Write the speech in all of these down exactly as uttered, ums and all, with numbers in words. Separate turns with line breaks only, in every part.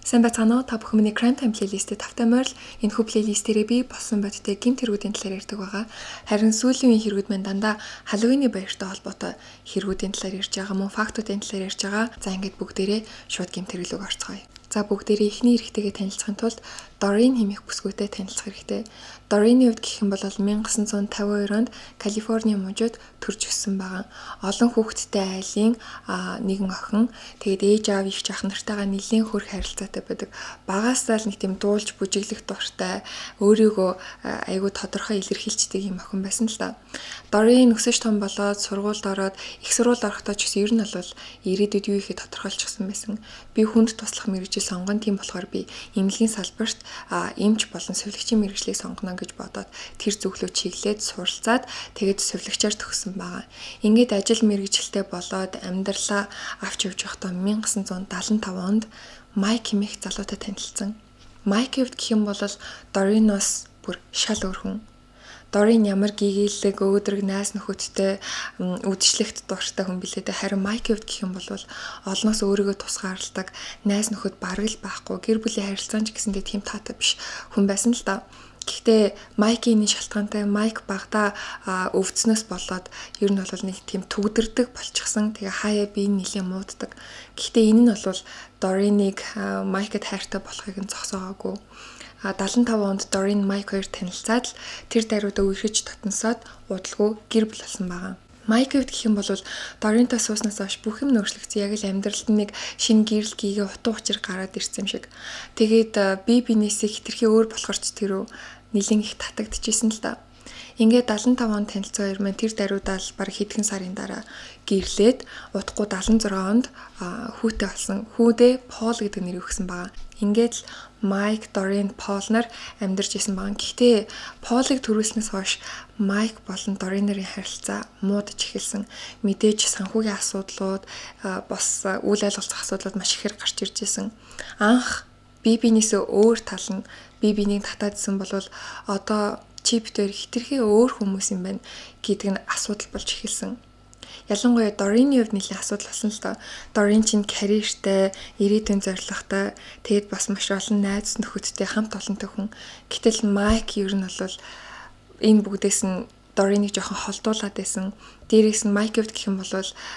Сайн байцгаана уу? Та бүхэн миний Crime Time playlist-д тавтай морил энэ хүү плейлистээрээ би болсон бодтой гэмт хэргүүдийн талаар ярьдаг байгаа. Харин сүүлийн үеийн хэргүүд маань дандаа Halloween-ийн баяртай холбоотой хэргүүдийн талаар ярьж байгаа мөн фактуудын талаар ярьж байгаа. За ингээд бүгдээрээ шууд гэмт хэрглүүг орцгоё. За бүгдээрээ эхний эрэгтэйгээ танилцахын тулд Doreen хэмээх бүсгүйтэй танилцах хэрэгтэй. Doreen-ийн хувьд гэх юм бол 천구 cinquanta хоёр онд Калифорни мужид төрж өссөн байгаа. Олон хүүхэдтэй айлын нэгэн охин. Тэгээд ээж аав их ах нартайгаа нэлийн хөр харилцаатай байдаг. Багаасаа л нэг тийм дуулж бүжиглэх дуртай, өөрийгөө айгүй тодорхой илэрхийлждэг юм охин байсан л та. Doreen өсөж том болоод сургуульд ороод их сургуульд орохдоо ч гэсэн ер нь бол ирээдүйд юу ихэ тодорхойлчихсан байсан. Би хүнд туслах мэргэжил сонгоно, тийм болохоор би эмнэлгийн салбарт эмч болон сувилагчийн мэргэжлийг сонгоно гэж бодоод тэр зөвлөө чиглээд суралцаад тэгээд сувилагчаар төгссөн байгаа. Ингээд ажил мэргэжилтэй болоод амьдралаа авч явж байхдаа 천구 семьсот седьмидесяти онд Майк хэмээх залуутай танилцсан. Майкийн хувьд гэх юм бол Doreen-оос бүр шал өөр хүн. Doreen ямар гэгээлэг, өөдрөг, найз нөхөдтэй үдшилтэд дуртай хүн билээ дээ. Харин Майкийн хувьд гэх юм бол олноос өөрийгөө тусгаарладаг, найз нөхөд бараг л байхгүй, гэр бүлийн харилцаан ч гэсэндээ тийм таатай биш хүн байсан л да. Гэхдээ Майкийн энэ шалтгаантай Майк багада өвдснөөс болоод ер нь бол нэг тийм төгдөрдөг болчихсон. Тэгээ хаяа би нэлээд мууддаг. Гэхдээ энэ нь бол Doreen-ийг Майкд хайртай болохыг нь зогсоогоогүй. седьмидесяти онд Doreen Майк хоёр танилцаад тэр даруйдаа үерхэж татансаад удалгүй гэр бүл болсон байгаа. Майкийн хувьд гэх юм бол Doreen-тай сууснаас хойш бүх юм өөрчлөгдсөн. Яг л амьдралд нэг шинэ гэрэл гээгээ утга учир гараад ирсэн юм шиг. Тэгээд би бинээсээ хитрхи өөр болохоор ч тэр нэлээд их татагдчихсэн л да. Ингээд седьмидесяти онд танилцсан хоёр маань тэр даруйдаа л баг хэдхэн сарын дараа гэрлээд удахгүй седьмидесяти онд хүүтэй болсон. Хүүдээ Пол гэдэг нэр өгсөн байгаа. Ингээд л Майк, Doreen, Пол нар амьдарч исэн байгаа. Гэхдээ Полыг төрүүлснээс хойш Майк болон Doreen-ийн харилцаа муудаж эхэлсэн. Мэдээж санхүүгийн асуудлууд, бас үйл ажиллагааны асуудлууд маш ихээр гарч ирж исэн. Анх би бинээсээ өөр тал нь би бинийг татаадсан бол одоо чиптээр хитрхи өөр хүмүүс юм байна гэдэг нь асуудал болж эхэлсэн. Ялангуяа Doreen-ийн хувьд нэлийн асуудал болсон л доо. Doreen чинь карьертэй, ирээдүйн зорилготой, тэгээд бас маш олон найз нөхөдтэй хамт олонтой хүн. Гэтэл Майк ер нь бол энэ бүгдээс нь Doreen-ийг жоохон холдуулаад байсан. Дээрээс нь Майкийн хувьд гэх юм бол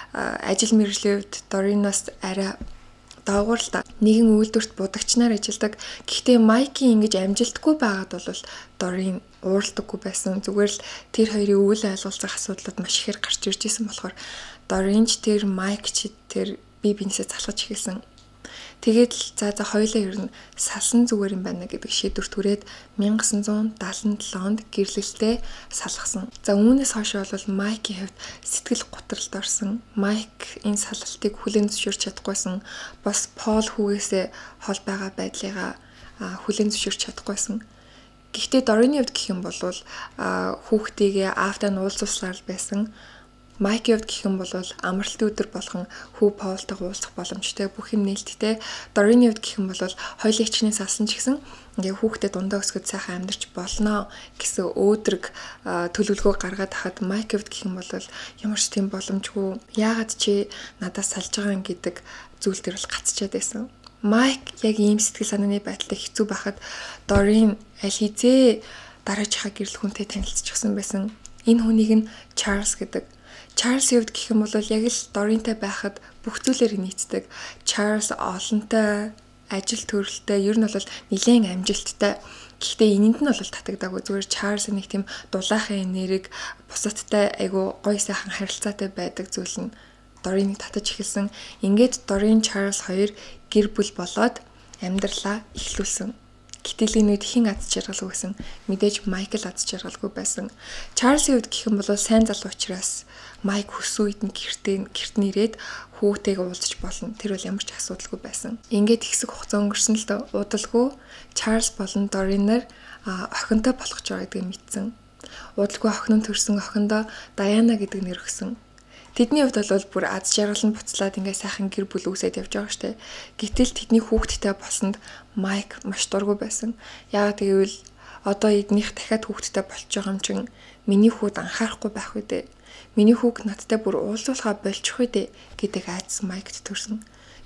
ажил мэргэжлийн хувьд Doreen-оос арай доогуур л та. Нэгэн үйлдвэрт будагчнаар ажилладаг. Гэхдээ Майкийн ингэж амжилтгүй байгаад бол Doreen ууралдаггүй байсан. Зүгээр л тэр хоёрын үйл ажиллагааны асуудлууд маш ихээр гарч ирж исэн болохоор Doreen ч тэр Майк ч тэр бие биенээсээ залхаж эхэлсэн. Тэгээд л за за хоёулаа ер нь салсан зүгээр юм байна гэдэг шийдвэр түрээд 천구 семьсот седьмидесяти онд гэрлэлтэд салгасан. За үүнээс хойш бол Майкийн хувьд сэтгэл гутралд орсон. Майк энэ салгалтыг хүлээн зөвшөөрч чадахгүйсэн. Бас Пол хүүгээсээ хол байгаа байдлыгаа хүлээн зөвшөөрч чадахгүйсэн. Гэхдээ Doreen-ийн хувьд гэх юм бол хүүхдийгээ аавтай нь уулзуулсаар байсан. Майкийн хувьд гэх юм бол амралтын өдөр болгон хүү Полтойгоо уулзах боломжтой, бүх юм нээлттэй. Doreen-ийн хувьд гэх юм бол хоёулаа хичнээн салсан ч гэсэн ингээ хүүхдэд дундаа өсгөд сайхан амьдарч болно гэсэн өөдрөг төлөвлөгөө гаргаад хахад Майкийн хувьд гэх юм бол ямар ч тийм боломжгүй. Яагаад чи надаас салж байгаа юм гэдэг зүйл төр бол гацчаад байсан. Майк яг ийм сэтгэл санааны байдлаа хэцүү байхад Doreen аль хизээ дараачихаа гэрэл хүнтэй танилцчихсан байсан. Энэ хүнийг нь Чарлз гэдэг. Чарлзийн хувьд гэх юм бол яг л Doreen-тай байхад бүх зүйлээр нийцдэг. Чарлз олонтой, ажил төрөлтэй, ер нь бол нэлээд амжилттай. Гэхдээ энэнд нь бол татагдаагүй. Зүгээр Чарлз нэг тийм дулаахан нэрэг, бусадтай айгу гоё сайхан харилцаатай байдаг зүйл нь Doreen-ийг татаж эхэлсэн. Ингээд Doreen, Чарлз хоёр гэр бүл болоод амьдралаа эхлүүлсэн. Гэтэл энэ үед хэн аз жаргалгүй байсан? Мэдээж Майк л аз жаргалгүй байсан. Чарлзийн хувьд гэх юм бол сайн залуу учраас Майк хөссөн үед нь гэртээ гэрт нэрээд хүүтэйгээ уулзч болно. Тэр бол ямар ч асуудалгүй байсан. Ингээд ихсэг хугацаа өнгөрсөн л доо удалгүй Чарлз болон Doreen нар охинтой болох ч байгаа гэдгийг мэдсэн. Удалгүй охин нь төрсэн охиндоо Даяна гэдэг нэр өгсөн. Тэдний хувьд бол бүр аз жаргал нь буцлаад ингээ сайхан гэр бүл үүсээд явж байгаа штэ. Гэтэл тэдний хүүхэдтэй болсонд Майк маш дургүй байсан. Яагаад гэвэл одоо эднийх дахиад хүүхэдтэй болж байгаа юм чин миний хүүд анхаарахгүй байх үү дээ. Миний хүүг надтай бүр уулзуулахаа болчих үү дээ гэдэг айдас Майкд төрсөн.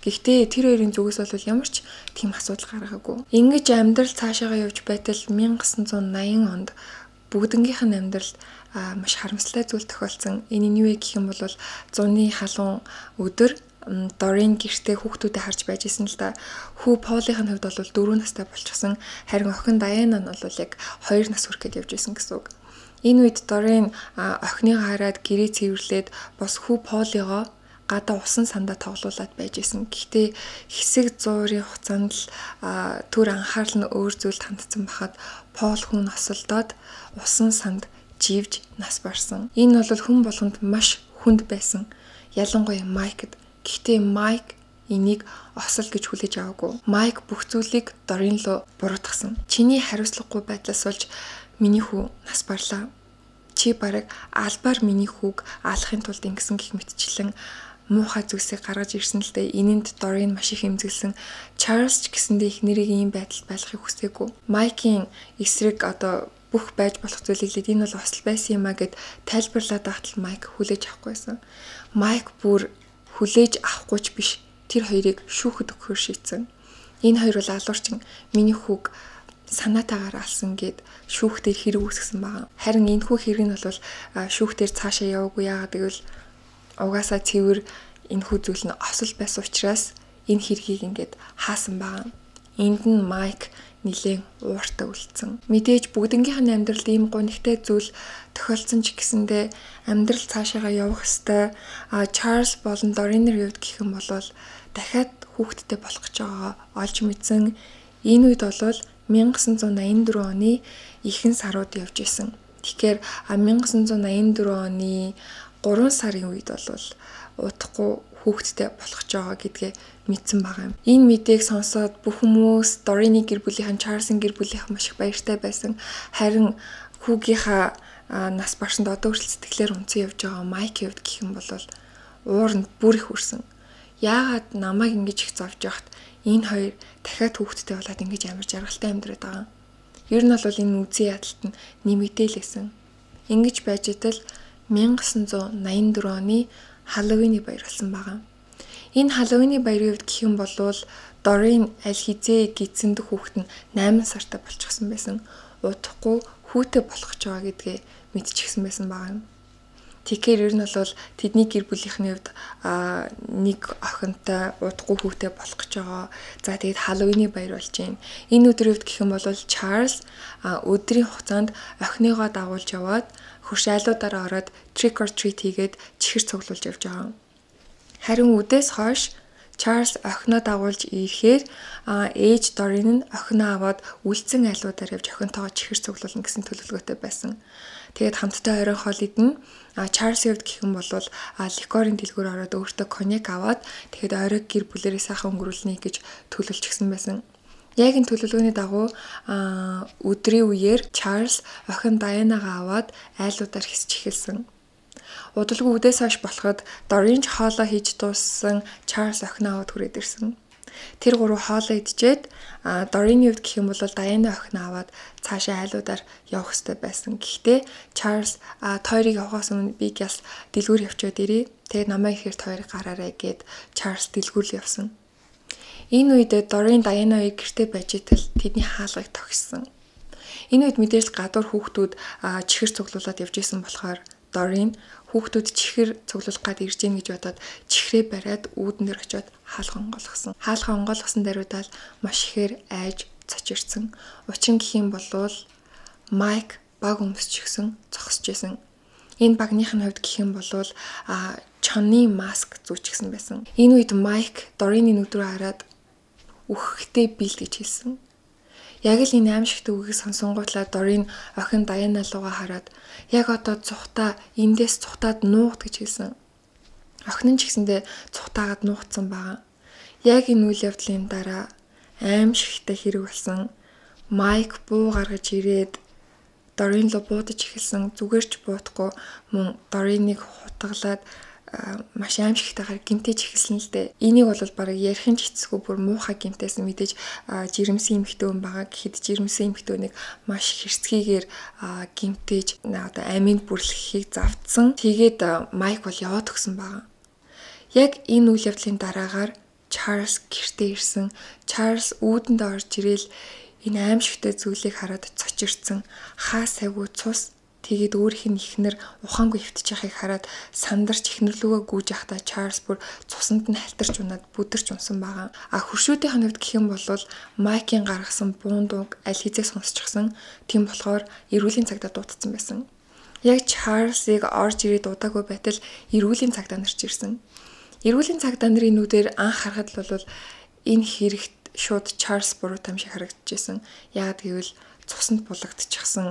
Гэхдээ тэр хоёрын зүгээс бол ямар ч тийм асуудал гаргаагүй. Ингэж амьдрал цаашаагаа явж байтал 천ix eighty онд бүгднгийнх нь амьдрал маш харамсалтай зүйл тохиолдсон. Энэ нь юу вэ гэх юм бол зуны халуун өдөр Дорин гэртээ хүүхдүүдэд харж байж исэн л да. Хүү Полын хувьд бол дөрөв настай болчихсон. Харин охин Дайана нь бол яг хоёр нас хүрэхэд явж исэн гэсэн үг. Энэ үед Дорин охиныг хараад гэрээ цэвэрлээд бас хүү Полигоо гадаа усан сандаа тоглуулад байж исэн. Гэхдээ хэсэг зуурын хугацаанд л түр анхаарал нь өөр зүйлд хандсан бахад Пол хүн осолдоод усан санд живж нас барсан. Энэ бол хүн болгонд маш хүнд байсан. Ялангуяа Майкд. Гэхдээ Майк энийг осол гэж хүлээж аваагүй. Майк бүх зүйлийг Дорин руу буруутгасан. Чиний хариуцлагагүй байдлаас болж миний хүү нас барлаа. Чи бараг албаар миний хүүг аалахын тулд ингэсэн гэх мэтчлэн муухай зүйлсийг гаргаж ирсэн л дээ. Энэнд Дорин маш их эмзэглсэн. Чарльз ч гэсэндээ их нэрийг ийм байдалд байлгахыг хүсээгүй. Майкийн эсрэг одоо бүх байж болох зүйлийг лээд энэ бол осол байсан юм а гэд тайлбарлаад байхад Майк хүлээж авахгүйсэн. Майк бүр хүлээж авахгүй ч биш. Тэр хоёрыг шүүхэд өгөхөөр шийдсэн. Энэ хоёр бол алуурчин миний хүүг санаатаагаар алсан гэд шүүхтэр хэрэг үүсгэсэн байгаа. Харин энэ хүү хэрэг нь бол шүүхтэр цаашаа яваагүй. Яагаад гэвэл угаасаа цэвэр энэ хүү зүйл нь осол байсан учраас энэ хэргийг ингээд хаасан байгаа. Энд нь Майк нилээн ууртай үлдсэн. Мэдээж бүгднгийнх нь амьдралд ийм гонигтай зүйл тохиолдсон ч гэсэндээ амьдрал цаашаагаа явах ёстой. А Чарльз болон Доринер хувьд гэх юм бол дахиад хүүхэдтэй болох гэж байгаагаа олж мэдсэн. Энэ үед бол 천ix eighty-four оны ихэнх сарууд явж исэн. Тэгэхээр 천ix eighty-four оны гурван сарын үед бол удахгүй хүүхэдтэй болох гэж байгаа гэдгээ мэдсэн байгаа юм. Энэ мэдээг сонсоод бүх хүмүүс Дорины гэр бүлийнхэн Чарльзын гэр бүлийнхэн маш их баяртай байсан. Харин хүүгийнхаа нас барсанд одоо хүртэл сэтгэлээр унцсан явж байгаа Майкийн хувьд гэх юм бол уур нь бүр их үрсэн. Яагаад намайг ингэж их зовж яхад энэ хоёр дахиад хүүхэдтэй болоод ингэж амар жаргалтай амьдраад байгаа. Ер нь бол энэ үзий ядалт нь нэмэгдээлсэн. Ингэж байж итэл 천ix eighty-four оны Халлоуины баяр болсон байгаа. Энэ Халлоуины баярын үед гэх юм бол Дорин аль хизээ гидсэндэх хүүхэд нь eight сартай болчихсон байсан. Удахгүй хүүтэй болох гэж байгаа гэдгээ мэдчихсэн байсан байгаа юм. Тэгэхээр ер нь бол тэдний гэр бүлийнхний хувьд нэг охинтой удахгүй хүүтэй болох гэж байгаа. За тэгээд Халлоуины баяр болж байна. Энэ өдрийн хувьд гэх юм бол Чарльз өдрийн хугацаанд охиныгоо дагуулж яваад хуршайлуудаараа ороод trick or treat хийгээд чихэр цуглуулж явж байгаа. Харин үдээс хойш Чарльз охиноо дагуулж ирэхээр ээж Дорин нь охиноо аваад үлдсэн айлуудаар явж охинтойгоо чихэр цуглуулна гэсэн төлөвлөгөөтэй байсан. Тэгээд хамтдаа оройн хоол идэн Чарльзын хувьд гэх юм бол ликорын дэлгүүр ороод өөртөө коньяк аваад тэгээд оройг гэр бүлэрээ сайхан өнгөрүүлнэ гэж төлөвлөжсэн байсан. Яг энэ төлөвлөгөөний дагуу өдрийн үеэр Чарльз охин Дайанагаа аваад айлуудаар хисч эхэлсэн. Удалгүй үдээс хойш болоход Дорин ч хоолоо хийж дууссан Чарльз охиноо аваад хүрээд ирсэн. Тэр гурав хоолоо идчихэд Дорины хувьд гэх юм бол Дайана охиноо аваад цаашаа айлуудаар явах хэрэгтэй байсан. Гэхдээ Чарльз тойрыг явахаас өмнө би гяс дэлгүүр явчаад ирээ. Тэгээд намайг ихээр тойрыг гараарай гэд Чарльз дэлгүүр явсан. Энэ үед Дорин Дайана хоёр гэртээ байж итэл тэдний хаалгыг тогссон. Энэ үед мэдээж гадуур хүүхдүүд чихэр цуглуулад явж исэн болохоор Дорин хүүхдүүд чихэр цуглуулах гад ирж гин гэж бодоод чихрээ бариад үүдэн дээр очиод хаалга онгойлгосон. Хаалга онгойлгосон даруйдаал маш ихээр айж цочирсан. Учир нь гэх юм бол Майк баг өмсчихсэн, зогсож исэн. Энэ багных нь хувьд гэх юм бол чоны маск зүүчихсэн байсан. Энэ үед Майк Дорины нүд рүү хараад үхэхтэй бийл гэж хэлсэн. Яг л энэ аимшигт үгийг сонсонгуутлаа Дорин охин Дайана руугаа хараад яг одоо цухтаа эндээс цухтаад нуугд гэж хэлсэн. Охин нь ч гэсэндээ цухтаагаад нуугдсан байгаа. Яг энэ үйл явдлын дараа аимшигтай хэрэг болсон. Майк буу гаргаж ирээд Дорин руу буудаж эхэлсэн. Зүгээр ч буудахгүй мөн Дориныг хутгалаад маш аимшигтайгаар гимтэж эхэлсэн л дээ. Энийг бол бараг ярих нь ч хэцүү бүр муухай гимтээс мэдээж жирэмсэн эмэгтэй хүн байгаа гэхэд жирэмсэн эмэгтэйнийг маш хэрцгийгээр гимтэж одоо аминд бүрлэхийг завдсан. Тэгээд Майк бол яваад өгсөн байгаа. Яг энэ үйл явдлын дараагаар Чарльз гэртээ ирсэн. Чарльз үүдэнд орж ирээл энэ аимшигтай зүйлийг хараад цочирдсан. Хаа сайгүй цус тэгээд өөрийнх нь ихнэр ухаангүй хөвтөж яхахыг хараад сандарч ихнэрлүүгөө гүйж явахдаа Чарльз бүр цусанд нь халтарч унаад бүдэрч унсан байгаа. А хуршүүдийн хувьд гэх юм бол Майкийн гаргасан буундаг аль хэзээ сонсчихсан. Тийм болохоор эрүүлийн цагдаа дуудсан байсан. Яг Чарльзыг орж ирээд удаагүй байтал эрүүлийн цагдаа нар ч ирсэн. Эрүүлийн цагдаа нарын нүдээр анх харахад л бол энэ хэрэгт шууд Чарльз буруу там шиг харагдчихсэн. Яагаад гэвэл цуснд булагдчихсан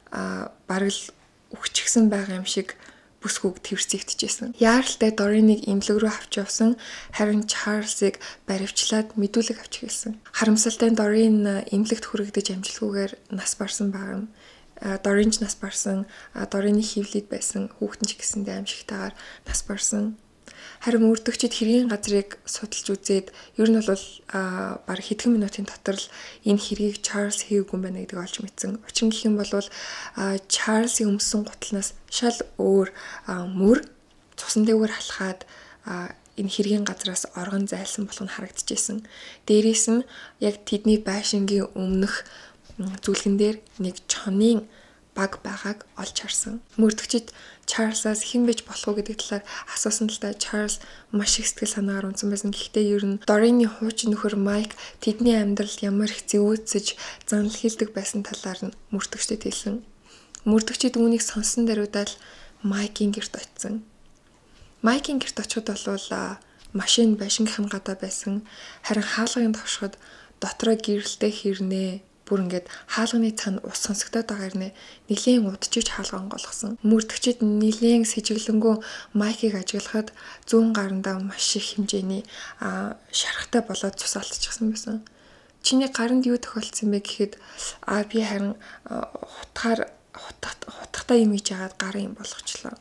а бараг л үхчихсэн байгаа юм шиг бүсгүйг тэрсэгдэжсэн. Яаралтай Дориныг эмнэлэг рүү авч явсан. Харин Чарльзыг баривчлаад мэдүүлэг авч хэлсэн. Харамсалтай Дорин эмнэлэгт хүрэгдэж амжилтгүйгээр нас барсан байгаа юм. Доринч нас барсан, Дорины хөвлөд байсан хүүхдэн ч гэсэндээ аимшигтайгаар нас барсан. Харин мөрдөгчд хэргийн газрыг судалж үзээд ер нь бол баг хэдхэн минутын дотор л энэ хэргийг Чарльз хийгээгүй юм байна гэдгийг олж мэдсэн. Учир нь гэх юм бол Чарльзын өмссөн гутлнаас шал өөр мөр цусан дээгүүр халахад энэ хэргийн газраас оргон зайлсан болох нь харагдчихсэн. Дээрээс нь яг тэдний байшингийн өмнөх зүлгэн дээр нэг чонын баг байгааг олж харсан. Мөрдөгчд Чарльзаас хэн бэж болох уу гэдэг талаар асуусан л та Чарльз маш их сэтгэл санаагаар унсан байсан. Гэхдээ ер нь Дорины хуучин нөхөр Майк тэдний амьдралд ямар их зэвүүцэж занал хийдэг байсан талаар нь мөрдөгчдөд хэлсэн. Мөрдөгчд үүнийг сонсон даруйдаа Майкийн гэрт очив. Майкийн гэрт очиход бол машин байшингийнх нь гадаа байсан. Харин хаалгын товшоход дотроо гэрэлтэй хэрнээ бүр ингээд хаалганы цаана ус сонсогдоод байгаа хэрнээ нэлийн удчиж хаалга онгойлгосон. Мөрдөгчд нэлийн сэжиглэнгүү Майкийг ажиглахад зүүн гарандаа маш их хэмжээний шархтай болоод цус алдчихсан байсан. Чиний гаранд юу тохиолдсон бэ гэхэд а би харин хутгаар хутгатай юм хийж агаад гарын юм болгочлоо.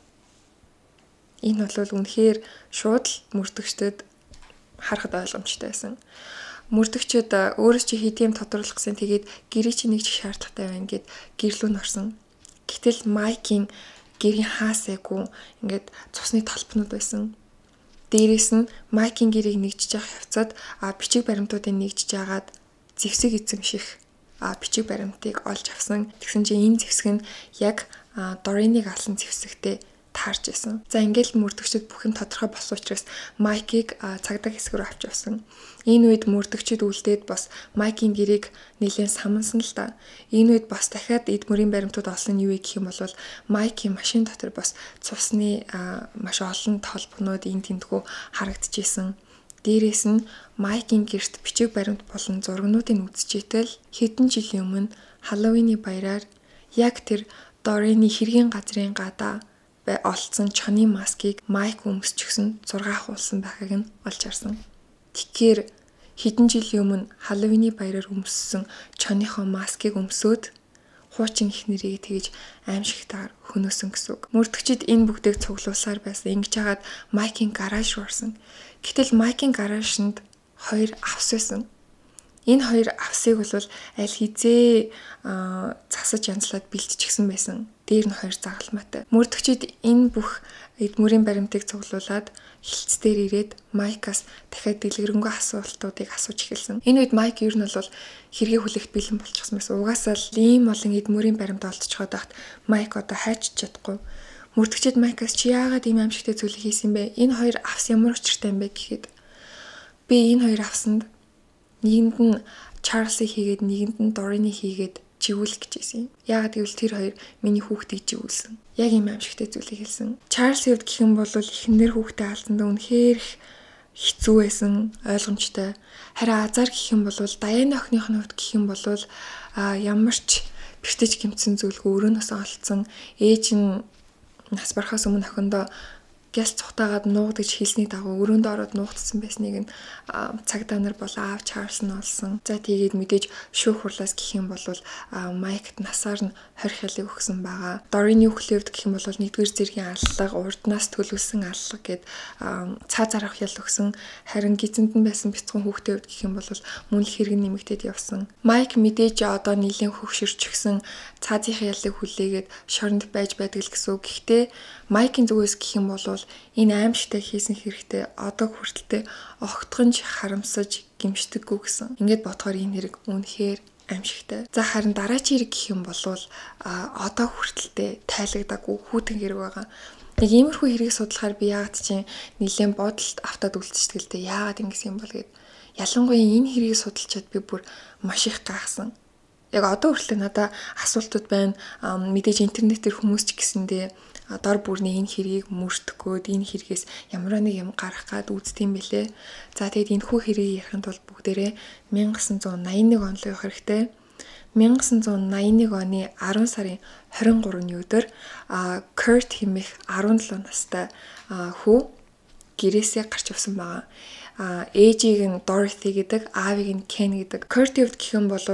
Энэ бол үнэхээр шууд л мөрдөгчдөд харахад ойлгомжтой байсан. Мөрдөгчд өөрөө чи хэдийм тодруулахсан тэгээд гэрээ чи нэг ч шаардлагатай байна гэд гэрлүүн орсон. Гэтэл Майкийн гэрийн хаасайгүй ингээд цусны толбнууд байсан. Дээрээс нь Майкийн гэрээг нэгжиж явах явцад а бичиг баримтуудыг нэгжиж агаад зэвсэг эзэмших а бичиг баримтыг олж авсан. Тэгсэн чинь энэ зэвсэг нь яг Дориныг алсан зэвсэгтэй таарч байсан. За ингээд мөрдөгчд бүх юм тодорхой болсон учраас Майкийг цагдаа хэсэг рүү авч явсан. Энэ үед мөрдөгчд үлдээд бас Майкийн гэрээг нэлээд самансан л та. Энэ үед бас дахиад эд мөрийн баримтууд олсон нь юу вэ гэх юм бол Майкийн машин дотор бас цусны маш олон толбонууд ин тентгүү харагдчихсэн. Дээрээс нь Майкийн гэрт бичиг баримт болон зургнуудыг үзчихэтэл хэдэн жилийн өмнө Халлоуины баяраар яг тэр Дорины хэргийн газрын гадаа олцсон чоны маскыг Майк өмсчихсөн зураг хуулсан байхыг нь олж харсан. Тэгэхээр хэдэн жилийн өмнө Халлоуины баяраар өмссөн чоныхоо маскыг өмсөөд хуучин их нэрийг тэгж аимшигтайгаар хөнөөсөн гэсэн үг. Мөрдөгчд энэ бүгдийг цуглуулсаар байсан. Ингэж хагаад Майкийн гараж руу орсон. Гэтэл Майкийн гаражинд хоёр авс байсан. Энэ хоёр авсыг бол аль хизээ засаж янзлаад бэлтчихсэн байсан. Дээр нь хоёр загалмаатай. Мөрдөгчд энэ бүх эд мөрийн баримтыг цуглуулад хилцс дээр ирээд Майкаас дахиад дэлгэрэнгүй асуултуудыг асууж эхэлсэн. Энэ үед Майк ер нь бол хэрэгээ хүлээх бэлэн болчихсон байсан. Угаасаа л ийм олон эд мөрийн баримт олдчиход байхад Майк одоо хайч чадахгүй. Мөрдөгчд Майкаас чи яагаад ийм аимшигтай зүйлийг хийсэн бэ? Энэ хоёр авс ямар учиртай юм бэ гэхэд би энэ хоёр авсанд нэгэнд нь Чарльзыг хийгээд нэгэнд нь Дорины хийгээд живүүлэх гэж байсан юм. Яагаад гэвэл тэр хоёр миний хүүхдийг живүүлсэн. Яг ийм аимшигтай зүйлийг хэлсэн. Чарльзын хувьд гэх юм бол эхнэр хүүхдээ алдсандаа үнэхээр хэцүү байсан, ойлгомжтой. Харин Азар гэх юм бол Даяны охиныхны хувьд гэх юм бол а ямар ч бэртэж гэмтсэн зүйлгүй өрөөнөөс олцсон. Ээж нь нас барахаас өмнө охиндоо гяс цухтаагаад нуугдаж хэлсний дагуу өрөөндөө ороод нуугдсан байсныг нь цагдаа нар бол аав Чарльз нь олсон. За тэгээд мэдээж шүүх хурлаас гэх юм бол Майкт насаар нь хорих ялыг өгсөн байгаа. Дорины үхлээвд гэх юм бол нэгдүгээр зэргийн аллага, урднаас төлөвлөсөн аллага гэд цаа зарах ял өгсөн. Харин гизэнд нь байсан бяцхан хүүхдээ хувьд гэх юм бол мөн л хэрэг нэмэгдээд явсан. Майк мэдээж одоо нийлэн хөвшөрчихсөн цаазынхаа ялыг хүлээгээд шоронд байж байдаг л гэсэн үг. Гэхдээ Майкийн зүгээс гэх юм бол бол энэ аимшигтай хийсэн хэрэгтээ одоо хүртэлтэй огтхонж харамсаж гимшдэггүй гэсэн. Ингээд бодохоор энэ хэрэг үнэхээр аимшигтай. За харин дараагийн хэрэг гэх юм бол одоо хүртэлтэй тайлагдаагүй хүүтэн хэрэг байгаа. Нэг иймэрхүү хэргийг судлахаар би яагаад чинь нэлээд бодолд автаад үлдчихдэг л дээ. Яагаад ингэсэн юм бол гэд. Ялангуяа энэ хэргийг судалчаад би бүр маш их гайхсан. Яг одоо хүртэл надад асуултууд байна. Мэдээж интернетээр хүмүүс ч гэсэндээ дор бүрний энэ хэргийг мөрдөхгөөд энэ хэрэгээс ямар нэг юм гарах гад үздэм бэлээ. За тэгэд энэ хүү хэргийг ярихын тулд бүгдээрээ 천ix eighty-one он руу явах хэрэгтэй. 천ix eighty-one оны арван сарын twenty three-ны өдөр Kurt хэмээх seventeen настай хүү гэрээсээ гарч явсан байгаа. А ээжийг нь Dorothy гэдэг, аавыг нь Ken гэдэг. Kurt-ийн хувьд гэх юм бол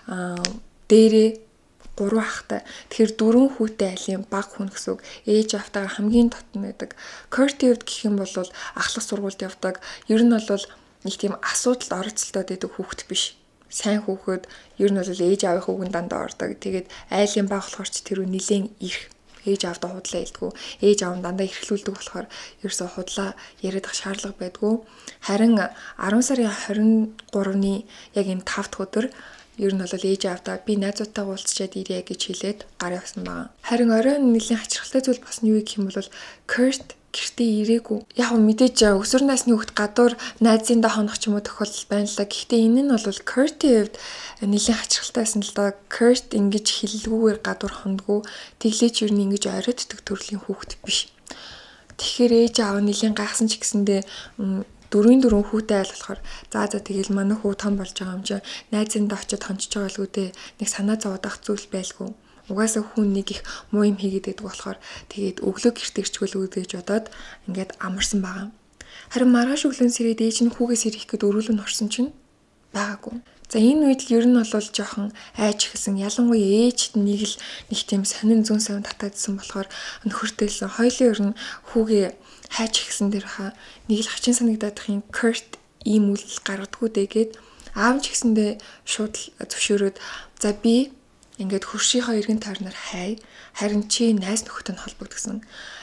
дээрээ гурван ахтай. Тэгэхээр дөрвөн хүүтэй айлын баг хүн гэсэн үг. Ээж автаа хамгийн дотн байдаг. Kurt-ийн хувьд гэх юм бол ахлах сургуульд явдаг. Ер нь бол нэг тийм асуудалд оролцолтоод байдаг хүүхэд биш. Сайн хүүхэд ер нь бол ээж аавын хүүгэн дандаа ордог. Тэгээд айлын баг болохоор ч тэр үе нэлээд их. Ээж аавдаа худлаа хэлдэггүй. Ээж аав нь дандаа эрхлүүлдэг болохоор ерөөсөө худлаа яриад ах шаардлага байдгүй. Харин ten сарын twenty-three-ны яг энэ five дахь өдөр ер нь бол ээж аавдаа би найзуудтайгаа уулзчаад ирье гэж хэлээд гар явсан байгаа. Харин оройн нэлийн хачирхалтай зүйл бас нь юу гэх юм бол Kurt гэртээ ирээгүй. Яг мэдээж өсвөр насны хүүхэд гадуур найзындаа хонох ч юм уу тохиолдол байна л да. Гэхдээ энэ нь бол Kurt-ийн хувьд нэлийн хачирхалтайсэн л да. Kurt ингэж хиллгүүгээр гадуур хондгоо тэглээч ер нь ингэж оройддаг төрлийн хүүхэд биш. Тэгэхээр ээж аав нэлийн гайхсан ч гэсэндээ дөрвийн дөрвөн хүүтэй айл болохоор за за тэгэл манай хүү том болж байгаа юм чи найзындаа очиод хончиж байгаа л үү дээ. Нэг санаа зовоодах зүйл байлгүй. Угаасаа хүн нэг их муу юм хийгээд байдаг болохоор тэгээд өглөө гэрт ирчгөл үүдэж бодоод ингээд амарсан байгаа. Харин маргааш өглөө сэрээд ээж нь хүүгээс ирэх гээд өрүүлэн орсон чинь байгаагүй. За энэ үед л ер нь бол жоохон айж ихсэн. Ялангуяа ээжд нэг л нэг тийм сонин зүүн савн татаадсан болохоор нөхөртөлсөн. Хоёлын ер нь хүүгээ хайж ихсэн дээр хаа нэг л хачин санагдаадах юм Kurt ийм үйл гаргадгүй дэгээд аав ч гэсэндээ шууд зөвшөөрөөд за би ингээд хөршийнхөө эргэн тойрноор хай. Харин чи найз нөхөдтэй холбогдсон.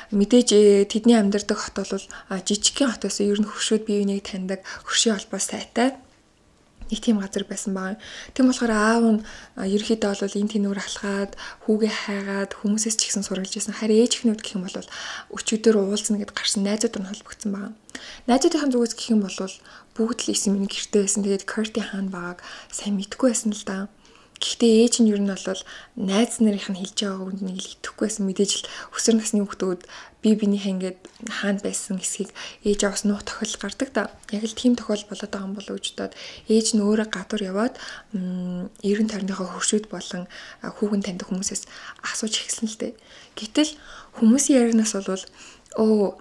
Мэдээж тэдний амьдардаг хот бол жижигхэн хотоос ер нь хөршүүд бие биенийг таньдаг хөршийн холбоо сайтай нэг тийм газар байсан байгаа. Тийм болохоор аав нь ерөөхдөө бол энэ тэнүүр алхаад хүүгээ хайгаад хүмүүсээс ч ихсэн сургалж байсан. Харин ээжхнүүд гэх юм бол өчигдөр уулзна гэд гарсан найзууд нь холбогдсон байгаа. Найзуудын зүгээс гэх юм бол бүгд л исэн миний гэртээ байсан. Тэгээд Kurt-ийн хаан байгааг сайн мэдгүй байсан л да. Гэхдээ ээж нь ер нь бол найз нарын хэлж байгаа үгэнд нэг л итгэхгүй байсан. Мэдээж л өсвөр насны хүүхдүүд бие биенийхээ ингээд хаанд байсан хэсгийг ээж аваас нуух тохиолдол гардаг да. Яг л тийм тохиолдол болоод байгаа юм болоо гэж бодоод ээж нь өөрөө гадуур яваад эргэн тойрныхоо хөршүүд болон хүүхэн таньдаг хүмүүсээс асууж эхэлсэн л дээ. Гэтэл хүмүүсийн ярианаас бол оо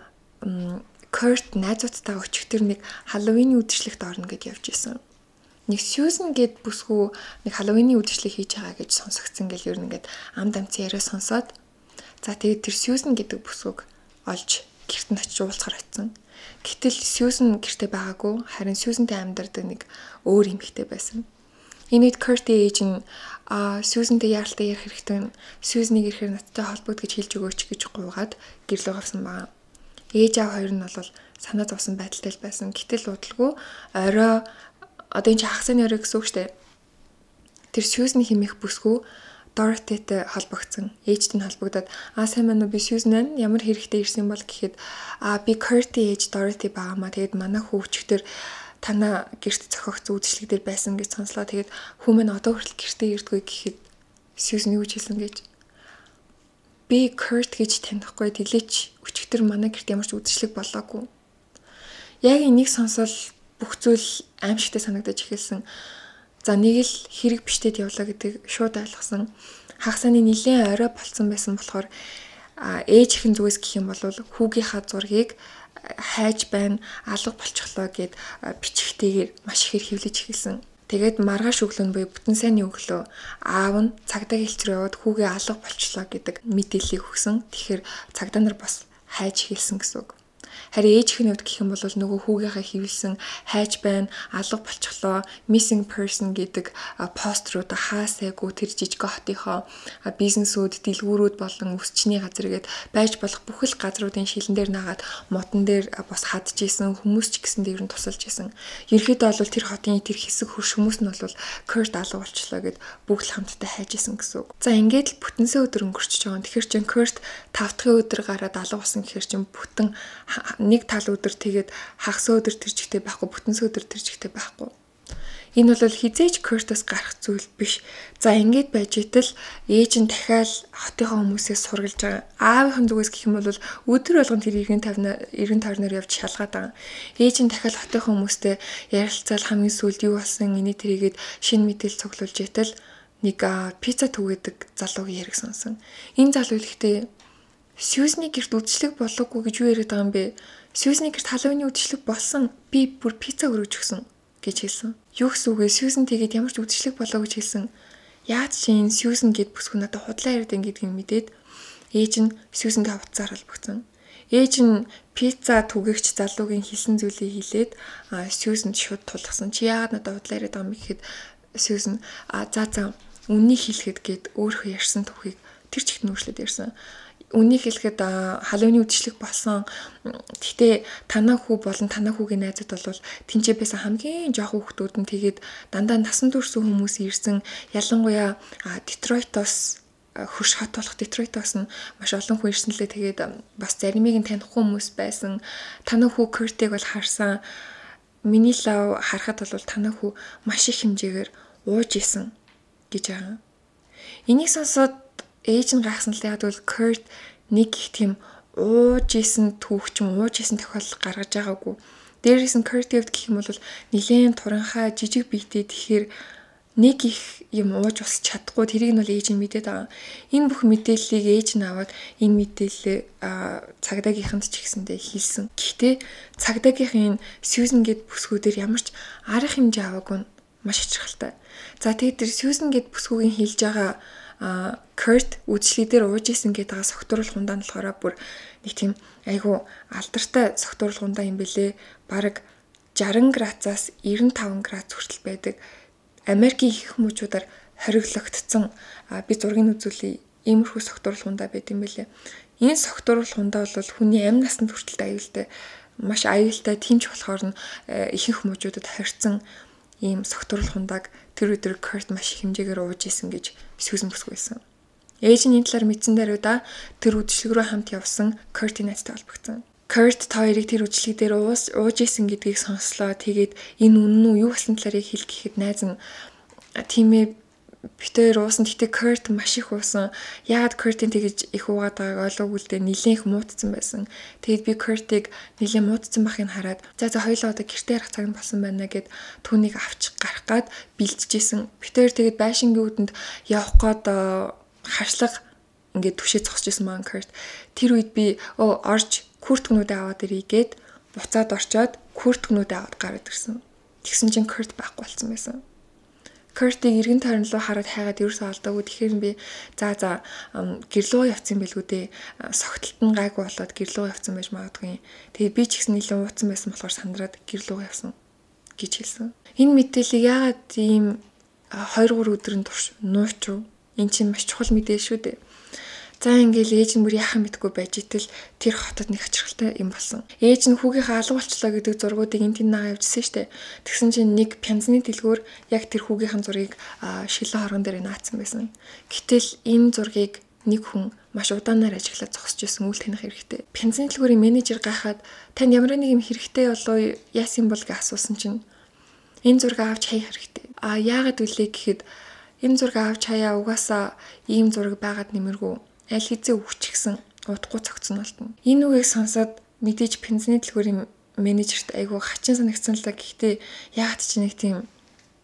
Kurt найзуудтайгаа өчигдөр нэг Halloween үдшилтэд орно гэж явж исэн. Нэг Susan гэд бүсгүй нэг Halloween үдшилтийг хийж байгаа гэж сонсогдсон гэл ер нь ингээд ам дамцсан яриа сонсоод за тэгээд тэр Susan гэдэг бүсгүйг олж гэрт нь очиж уулзахаар очсон. Гэтэл Susan гэртээ байгаагүй. Харин Susan-тэй амьдардаг нэг өөр эмэгтэй байсан. Энэ үед Kurt-ийн ээж нь а Susan-тэй яаралтай ярих хэрэгтэй. Susan-ыг ирэхээр надтай холбогд гэж хэлж өгөөч гэж гуйгаад гэрлөө гавсан байгаа. Ээж аав хоёр нь бол санаа зовсон байдалтай л байсан. Гэтэл удалгүй орой одоо энэ хагасны өрөө гэсэн үг шүү дээ. Тэр Susan хэмээх бүсгүй Dorothy-тэй холбогдсон. Ээжтэй нь холбогдоод аа сайн мань би Susan байна. Ямар хэрэгтэй ирсэн бол гэхэд аа би Kurt-ийн ээж Dorothy байгаамаа. Тэгээд манай хүүчгтэр танаа гэрт зохиогдсон үдшилэг дээр байсан гэж сонслоо. Тэгээд хүмүүс одоо хүртэл гэртээ ирдгүй гэхэд Susan юу ч хэлсэн гэж би Kurt гэж танихгүй тэлээч өчигдөр манай гэрт ямар ч үдшилэг болоогүй. Яг энийг сонсоод бүх зүйл аимшигтай санагдаж эхэлсэн. За нэг л хэрэг биштэд явлаа гэдэг шууд ойлгосон. Хагасны нэлээд орой болцсон байсан болохоор ээжийнхэн зүгээс гэх юм бол хүүгийнхаа зургийг хайж байна, алга болчихлоо гэд бичгтэйгээр маш ихээр хэвлэж эхэлсэн. Тэгээд маргааш өглөө нь буюу бүтэн сайнны өглөө аав нь цагдаа хэлч рүү яваад хүүгээ алга болчихлоо гэдэг мэдээллийг өгсөн. Тэгэхээр цагдаа нар бас хайж эхэлсэн гэсэн үг. Харин ээжийн хувьд гэх юм бол нөгөө хүүгийнхаа хивэлсэн хайж байна, алга болчихлоо, missing person гэдэг пострууд хаасайгүй тэр жижиг хотынхоо бизнесүүд, дэлгүүрүүд болон өсчний газар гээд байж болох бүх л газруудын шилэн дээр наагаад модон дээр бас хадж исэн, хүмүүс ч гэсэн дээр нь тусалж исэн. Ерөнхийдөө бол тэр хотын тэр хэсэг хөрш хүмүүс нь бол Kurt алга болчлоо гэд бүгд л хамтдаа хайж исэн гэсэн үг. За ингээд л бүтэнсээ өдөр өнгөрчихөж байгаа. Тэгэхээр чин Kurt тав дахь өдөр гараад алга болсон гэхээр чин бүтэн нэг тал өдөр тэгээд хагас өдөр тэр жигтэй байхгүй, бүтэнсээ өдөр тэр жигтэй байхгүй. Энэ бол хизээж Kurt-аас гарах зүйл биш. За ингэж байж итэл ээж нь дахиад хотынхоо хүмүүсээс сургалж байгаа. Аавынхан зүгээс гэх юм бол өдөр болгон тэр иргэн тавна иргэн тойрноор явж шалгаад байгаа. Ээж нь дахиад хотынхоо хүмүүстэй ярилцаал хамгийн сүүлд юу болсон энийг тэрийгэд шинэ мэдээлэл цуглуулж итэл нэг пицца түгээдэг залууг яриг сонсон. Энэ залуу ихтэй Сьюзны гэрт үдшилэг болоогүй гэж юу яриад байгаа юм бэ? Сьюзны гэрт Халлоуины үдшилэг болсон. Би бүр пицца өргөж өгсөн гэж хэлсэн. Юу гэсэн үг вэ? Сьюзен тэгээд ямар ч үдшилэг болоо гэж хэлсэн. Яаж чи энэ Сьюзен гэд бүсгүй надад худлаа ярьдаг гэдгийг мэдээд ээж нь Сьюзентэй хувцаар холбогдсон. Ээж нь пицца түгээгч залуугийн хэлсэн зүйлийг хэлээд Сьюзенд шууд тулгсан. Чи яагаад надад худлаа яриад байгаа юм гэхэд Сьюзен а за за үннийг хэлэхэд гээд өөрөө ярьсан түүхийг тэр чигт нүүрслээд ярьсан. Үнийг хэлэхэд Халлоуины үдшилэг болсон. Гэхдээ танаа хүү болон танаа хүүгийн найзууд бол тэнцээ байсан хамгийн жоох хүүхдүүд нь тэгээд дандаа насан турш хүмүүс ирсэн. Ялангуяа Детройтоос хөрш хот болох Детройтоос нь маш олон хүн ирсэн лээ. Тэгээд бас заримыг нь танихгүй хүмүүс байсан. Танаа хүү Kurt-ыг бол харсан. Миний лав харахад бол танаа хүү маш их хэмжээгээр ууж исэн гэж байгаа. Энийг сонсоод ээж нь гайхсан л яг бол Kurt нэг их тийм ууж исэн түүхчин ууж исэн тохиолдол гаргаж байгаагүй. Дээрээс нь Kurt-ийн хувьд гэх юм бол нэлээд туранхай жижиг биетэй тэгэхээр нэг их юм ууж ус чадахгүй тэрийг нь бол ээж нь мэдээд байгаа. Энэ бүх мэдээллийг ээж нь аваад энэ мэдээллээ цагдаагийнханд ч ихсэндээ хэлсэн. Гэхдээ цагдаагийнхын Сьюзен гэд бүсгүүдээр ямар ч арга хэмжээ аваагүй нь маш ачаалттай. За тэгээд тэр Сьюзен гэд бүсгүүгийн хэлж байгаа а Kurt үдшилэг дээр ууж исэн гэдэг согтууруулах хундаа нь болохоор бүр нэг тийм айгу алдартай согтууруулах хундаа юм бэлээ. Бараг шейсдесят градусаас девяносто пять градус хүртэл байдаг. Америкийн их хүмүүжүүдээр хориглогдсон би зургийг үзүүлээ. Иймэрхүү согтууруулах хундаа байт юм бэлээ. Энэ согтууруулах хундаа бол хүний амь насанд хүртэл аюултай, маш аюултай тэмч болохоор нь ихэнх хүмүүжүүдэд хорьцсон ийм согтууруулах хундааг тэр өдөр Kurt маш их хэмжээгээр ууж исэн гэж Сьюзен бүсгүй байсан. Ээж нь энэ талаар мэдсэн даруйда тэр үдшилэг рүү хамт явсан Kurt-ийн найзтай холбогдсон. Kurt та хоёрыг тэр үдшилэг дээр ууж ууж исэн гэдгийг сонслоо. Тэгээд энэ үнэн үү юу гэсэн талаарыг хэл гэхэд найз нь тиймээ битээр уусан. Гэтэ Kurt маш их уусан. Яагаад Kurt-ийн тэгэж их уугаад байгааг ойлгоогүй л дээ нилээн их муудсан байсан. Тэгээд би Kurt-ыг нилээн муудсан бахыг хараад за за хоёулаа одоо гэртээ ярах цаг нь болсон байна гэд түүнийг авч гарах гад бэлтжижсэн. Битээр тэгээд байшингийн үүдэнд явах гээд харшлага ингээд түшээ зогсчихсан маань Kurt. Тэр үед би оо орж Kurt-гнүүдээ аваад ирийгээд буцаад орчоод Kurt-гнүүдээ аваад гараад ирсэн. Тэгсэн чинь Kurt байхгүй болсон байсан. Kurt-ийг иргэн тойрон руу хараад хайгаад ерөөсөө алдаагүй. Тэгэхээр би за за гэрлөө явцсан байлгүй дээ. Согтолт нь гайгүй болоод гэрлөө явцсан байж магадгүй. Тэгээд би ч гэсэн нэлээд ууцсан байсан болохоор сандраад гэрлөө явсан гэж хэлсэн. Энэ мэдээллийг яагаад ийм хоёр гурван өдрийн турш нуучв? Энд чинь маш чухал мэдээлэл шүү дээ. За ингээл ээж нь бүр яхаа мэдгүй байж итэл тэр хотод нэг ачирхалтай юм болсон. Ээж нь хүүгийнхээ алга болчлоо гэдэг зургуудыг энэ тэнэгээ явуулсан штэ. Тэгсэн чинь нэг пянзны дэлгүүр яг тэр хүүгийнхээ зургийг шилэн хоргон дээр наацсан байсан. Гэтэл энэ зургийг нэг хүн маш удаанаар ажиглаад зогсож байсан үйл таних хэрэгтэй. Пянзны дэлгүүрийн менежер гайхаад танд ямар нэг юм хэрэгтэй болоо яасан бол гэж асуусан чинь энэ зургийг авч хаяах хэрэгтэй. А яагаад үлээ гэхэд энэ зургийг авч хаяа угаасаа ийм зураг байгаад нэмэргүй. Аль хэзээ өвчихсэн удахгүй цогцсон болтно. Энэ үгийг сонсоод мэдээж пенсны дэлгүүрийн менежерт айгүй хачин санагдсан л да. Гэхдээ яагаад ч нэг тийм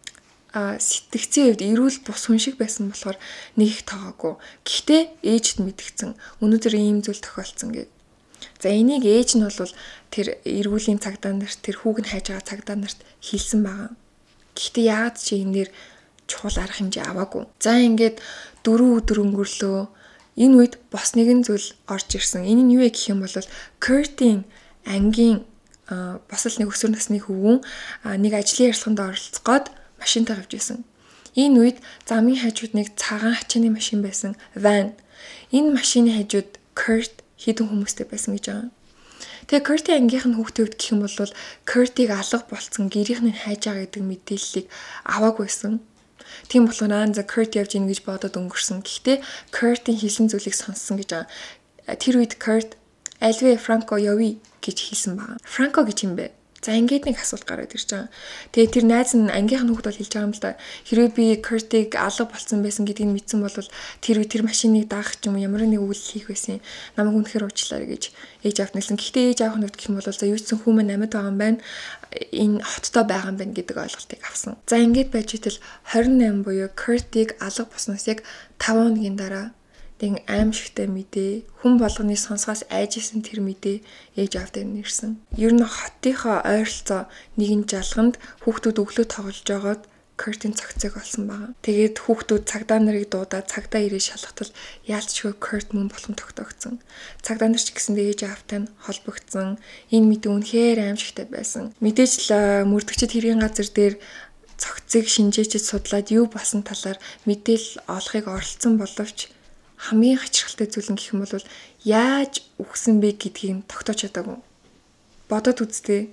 а сэтгцийн хувьд эрүүл бус хүн шиг байсан болохоор нэг их тоогоогүй. Гэхдээ ээжд мэдгдсэн. Өнөөдөр ийм зүйл тохиолдсон гэв. За энийг ээж нь бол тэр эрүүлийн цагдаа нарт тэр хүүг нь хайж байгаа цагдаа нарт хэлсэн байгаа. Гэхдээ яагаад ч энээр чухал арга хэмжээ аваагүй. За ингээд дөрөв өдөр өнгөрлөө. Энэ үед бос нэгэн зүйл орж ирсэн. Энэ нь юу вэ гэх юм бол Kurt-ийн ангийн босол нэг өсвөр насны хөвгүн нэг ажлын ярилцлаганд оролцоход машинтаа авч ирсэн. Энэ үед замын хажууд нэг цагаан хачааны машин байсан, van. Энэ машины хажууд Kurt хідэн хүмүүстэй байсан гэж байгаа. Тэгээ Kurt-ийн ангийнх нь хүүхдүүд гэх юм бол Kurt-ийг алга болцсон гэрийнх нь хайж байгаа гэдэг мэдээллийг аваагүйсэн. Тийм болохоор аа за Kurt явж ийн гэж бодоод өнгөрсөн. Гэхдээ Kurt-ийн хэлсэн зүйлийг сонссон гэж байгаа. Тэр үед Kurt альвэ Franco явъя гэж хэлсэн байна. Franco гэж юм бэ? За ингээд нэг асуулт гараад ирж байгаа. Тэгээ тэр найз нь ангийнх нь хүүхд бол хэлж байгаа юм л да. Хэрвээ би Kurt-ийг алга болцсон байсан гэдгийг мэдсэн бол тэр үе тэр машиныг даах ч юм уу ямар нэг үйл хийх байсан. Намайг үнэхээр уучлаарай гэж ээж аавд хэлсэн. Гэхдээ ээж аав нь гэх юм бол за юу ч сэн хүмүүс амьд байгаа юм байна. Энэ хоттой байгаа юм байна гэдэг ойлголтыг авсан. За ингээд байж итэл двадцать восемь буюу Kurt-ийг алга болсноос яг таван хоногийн дараа тэг аимшигтай мэдээ хүн болгоны сонсгоос айжсэн тэр мэдээ ээж аав дээр нэрсэн. Ер нь хотынхоо ойролцоо нэгэн жалганд хүүхдүүд өглөө тоглож байгаад Kurt-ийн цогцыг олсон байгаа. Тэгээд хүүхдүүд цагдаа нарыг дуудаад цагдаа ирээ шалгатал яалтчгүй Kurt мөн болгон тогтоогдсон. Цагдаа нар ч гэсэндээ ээж аавтай нь холбогдсон. Энэ мэдээ үнэхээр аимшигтай байсан. Мэдээж л мөрдөгчд хэргийн газар дээр цогцыг шинжээчд судлаад юу болсон талаар мэдээлэл олохыг оролцсон боловч хамгийн хачирхалтай зүйл нь гэх юм бол яаж үхсэн бэ гэдгийг тогтоож чадаагүй. Бодоод үзтээ.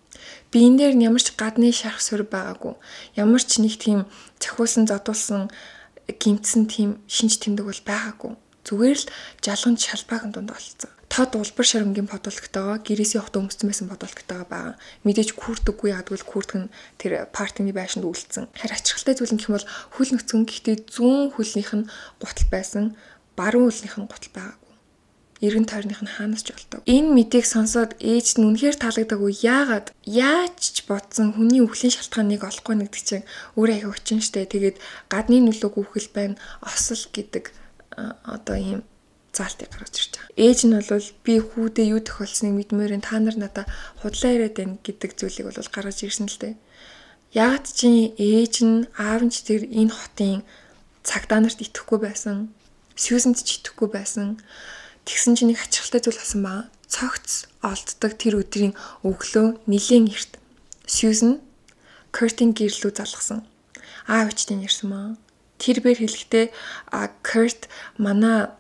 Би энэ дээр ямар ч гадны шарх сур байгаагүй. Ямар ч нэг тийм цохиулсан, зодуулсан, гимтсэн тийм шинж тэмдэг бол байгаагүй. Зүгээр л жалганд шалбаахан дунд олцсон. Тод улбар шарамгийн бодолготойгоо гэрээсээ явахдаа өмссөн байсан бодолготойгоо байгаа. Мэдээж күрдэггүй ядгүй күрдэх нь тэр партины байшинд үлдсэн. Харин ачирхалтай зүйл нь гэх юм бол хөл нөхцөн гэхдээ зүүн хөлнийх нь гутал байсан, баруун хөлнийх нь гутал байгаагүй. Эргэн тойрных нь хаанаас ч олдог. Энэ мэдээг сонсоод ээж нь үнэхээр таалагдаагүй. Яагаад яаж ч бодсон хүний өвлийн шалтгааныг олохгүй нэгдэг чинь өөр аяга өчин штэ. Тэгээд гадны нөлөөг үхэл байна, осол гэдэг одоо ийм заалтыг гаргаж ирж байгаа. Ээж нь бол би хүүдээ юу тохиолсныг мэдмээрэн та нар надад худлаа яриад байна гэдэг зүйлийг бол гаргаж ирсэн л дээ. Яагаад чи ээж нь аав нь ч тэр энэ хотын цагдаа нарт итгэхгүй байсан. Сьюзэнд ч итгэхгүй байсан. Тэгсэн чинь нэг ачаалттай зүйл болсон баа. Цогц олддог тэр өдрийн өглөө нилээн эрт Сьюзен Kurt-ийн гэрлүү залгасан. Аав ичтэй нэрсэн маа. Тэр бэр хэлэхдээ Kurt манай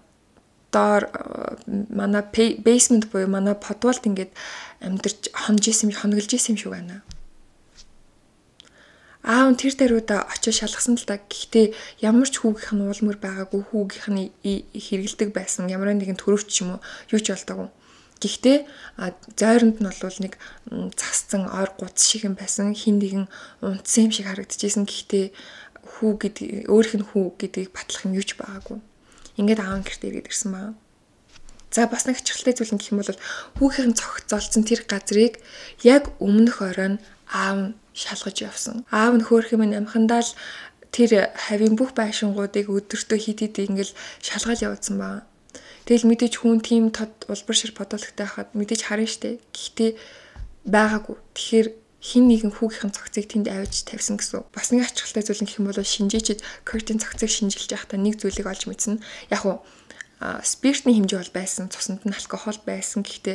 доор манай basement буюу манай подвалд ингээд амьдарч хонож исэн хоногдож исэн юм шиг байна. Аав тэр даруйда очиж шалгасан л да. Гэхдээ ямар ч хүүгийнх нь уулмөр байгаагүй, хүүгийнх нь хэрэгэлдэг байсан. Ямар нэгэн төрөвч ч юм уу юу ч болдоогүй. Гэхдээ зойронд нь бол нэг засцсан ор гуц шиг юм байсан. Хин нэгэн унтсан юм шиг харагдчихсэн. Гэхдээ хүү гэдэг өөрийнх нь хүү гэдгийг батлах юм юу ч байгаагүй. Ингээд аав гэрт ирээд ирсэн баа. За бас нэг ачаалттай зүйл нь гэх юм бол хүүхийн цогцолцсон тэр газрыг яг өмнөх оройн аав шалгаж явсан. Аав нь хөөх юм амхандаа л тэр хавийн бүх байшингуудыг өдөртөө хид хид ингээл шалгаал явуулсан баа. Тэгэл мэдээж хүн тийм тод улбар шир бодолтой хахад мэдээж харна штэ. Гэхдээ байгаагүй. Тэгэхээр хин нэгэн хүүгийн цогцыг тэнд авиж тавьсан гэсэн. Бас нэг ачаалттай зүйл нь гэх юм бол шинжээчд Kurt-ийн цогцыг шинжилж байхдаа нэг зүйлийг олж мэдсэн. Яг уу спиртний хэмжээ бол байсан, цуснд нь алкогол байсан. Гэхдээ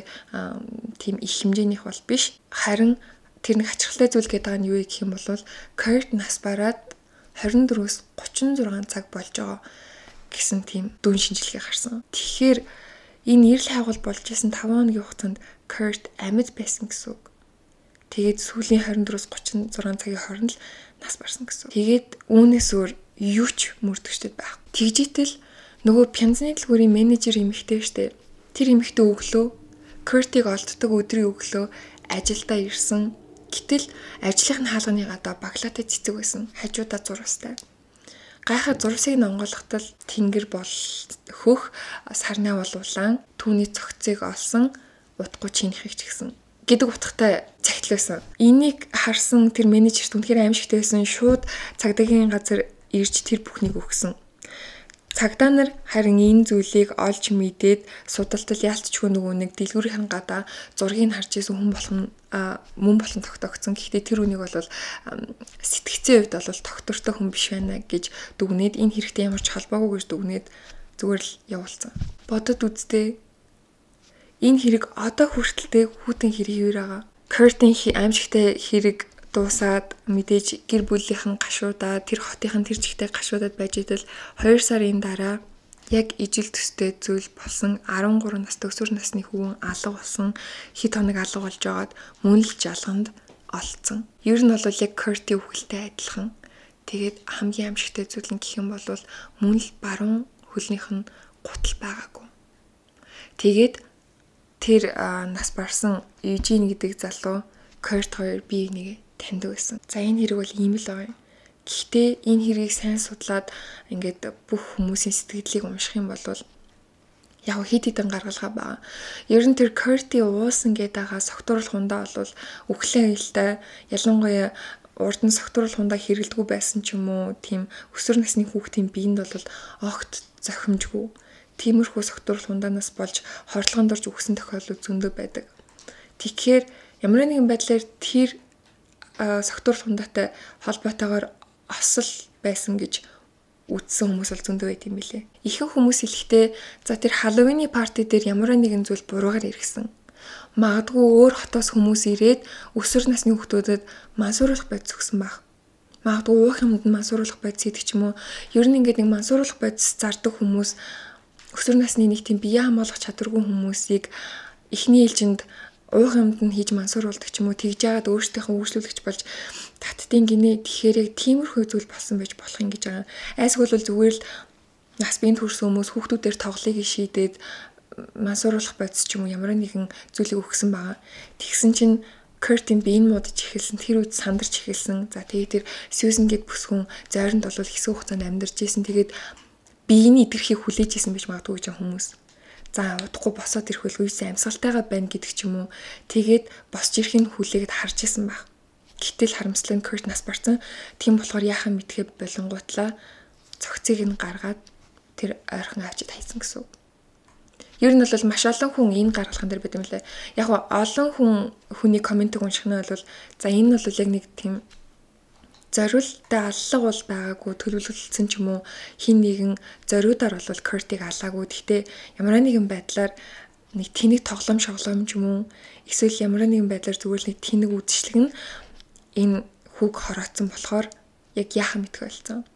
тийм их хэмжээнийх бол биш. Харин тэр нэг ачаалттай зүйл гэдэг нь юу гэх юм бол Kurt нас бараад двадцать четырээс тридцать шесть цаг болж байгаа гэсэн тийм дүн шинжилгээ гарсан. Тэгэхээр энэ эрэл хайгуул болж исэн таван хоногийн хугацаанд Kurt амьд байсан гэсэн үг. Тэгээд сүүлийн двадцать четырээс тридцать шесть цагийн хооронд л нас барсан гэсэн. Тэгээд үүнээс өөр юу ч мөрдөгчдөд байх. Тэгжитэл нөгөө пянзны дэлгүүрийн менежер эмэгтэй штэ. Тэр эмэгтэй өглөө Kurt-ийг олддог өдрийн өглөө ажилдаа ирсэн. Гэтэл ажлынхын хаалганы гадаа баглаатай цэцэг байсан. Хажуудаа зурвастай. Гайхаад зурвасыг онгойлготол тэнгэр бол хөх сарнаа болуулан түүний цогцыг олсон утгагүй чинхийг ч гисэн. Гэдэг утгатай цагтлбайсан. Энийг харсан тэр менежерт үнэхээр аимшигтай байсан. Шууд цагдаагийн газар ирж тэр бүхнийг өгсөн. Цагдаа нар харин энэ зүйлийг олж мэдээд судалтал яалтчгүй нөгөө нэг дэлгүүрийн гадаа зургийг харж исэн хүн болгон мөн болон тогтоогдсон. Гэхдээ тэр үнийг бол сэтгцийн хувьд бол тогтвортой хүн биш байна гэж дүгнээд энэ хэрэгтэй ямар ч холбоогүй гэж дүгнээд зүгээр л явуулсан. Бодод үзтээ энэ хэрэг одоо хүртэлтэй хүүтэн хэрэг юу байгаа. Кертийн аимшигтай хэрэг дуусаад мэдээж гэр бүлийнхэн гашуудаа тэр хотынхан тэр жигтэй гашуудад байж идэл хоёр сарын дараа яг ижил төстэй зүйл болсон арван гурван настай өсвөр насны хүүхэн алга болсон хэд хоног алга болж байгаад мөн л жалганд олцсон. Ер нь бол яг Кертийн үхэлтэй адилхан. Тэгээд хамгийн аимшигтай зүйл нь гэх юм бол мөн л баруун хөлнийх нь гутал байгаагүй. Тэгээд тэр нас барсан Eugene гэдэг залуу Kurt хоёр бие нэгэ таньдаг байсан. За энэ хэрэг бол ийм л байгаа юм. Гэхдээ энэ хэргийг сайн судлаад ингээд бүх хүмүүсийн сэтгэлдлийг унших юм бол яг хэд хэдэн гаргалгаа байгаа. Ер нь тэр Kurt-ийн уусан гэдэг байгаа согтууруулах хундаа бол үхлэн аюултай ялангуяа урд нь согтууруулах хундаа хэрэгэлдэггүй байсан ч юм уу тийм өсвөр насны хүүхдийн биед бол огт зохимжгүй. Тиймэрхүү согтууруулах хундаанаас болж хордлогонд орж үхсэн тохиолдол зөндөө байдаг. Тэгэхээр ямар нэгэн байдлаар тэр согтууруулах хундаатай холбоотойгоор осол байсан гэж үдсэн хүмүүс бол зөндөө байт юм билээ. Ихэнх хүмүүс хэлэхдээ за тэр Halloween парти дээр ямар нэгэн зүйл буруугаар иргэсэн. Магадгүй өөр хотоос хүмүүс ирээд өсвөр насны хүүхдүүдэд мансууруулах байц өгсөн баг. Магадгүй уух юмд мансууруулах байц гэдэг ч юм уу. Ер нь ингээд нэг мансууруулах байц зардаг хүмүүс өсвөр насны нэг тийм бие хамгаалах чадваргүй хүмүүсийг эхний ээлжинд уух юмд нь хийж мансууруулдаг ч юм уу тэгж яагаад өөрсдийнхөө үйлчлүүлэгч болж татдیں۔ Гинэ тэгэхээр яг тиймэрхүү зүйл болсон байж болох юм гэж байгаа. Айсг бол зүгээр л нас биенд хүрсэн хүмүүс хүүхдүүдээр тоглоыг шийдээд мансууруулах бодис ч юм уу ямар нэгэн зүйлийг өгсөн байгаа. Тэгсэн чинь Kurt-ийн биеийн муудаж эхэлсэн. Тэр үед сандарч эхэлсэн. За тэгээд тэр Susan гэд бүсгүн зойронд бол хэсэг хугацаанд амьдарч исэн. Тэгээд биений итерхийг хүлээж исэн байж магадгүй гэж хүмүүс. За удахгүй босоод ирэх үл үйсэн амьсгалтайгаа байна гэдэг ч юм уу. Тэгээд босч ирэхийг хүлээгээд харж исэн баг. Гэтэл харамслан Kurt нас барсан. Тийм болохоор яахан мэдхээ болонгуутлаа цогцыг нь гаргаад тэр ойрхон авчид хайсан гэсэн. Ер нь бол маш олон хүн энэ гаргалхан дээр байт юм лээ. Яг нь олон хүн хүний комментиг унших нь бол за энэ бол яг нэг тийм зориултаа аллага бол байгаагүй төлөвлөлдсөн ч юм уу хин нэгэн зориудаар бол Kurt-ийг алаагүй. Гэхдээ ямар нэгэн байдлаар нэг тэнэг тоглоом шоглоом ч юм уу эсвэл ямар нэгэн байдлаар зүгээр нэг тэнэг үдшилэг нь энэ хүүг хороцсон болохоор яг яахан мэдгүй болсон.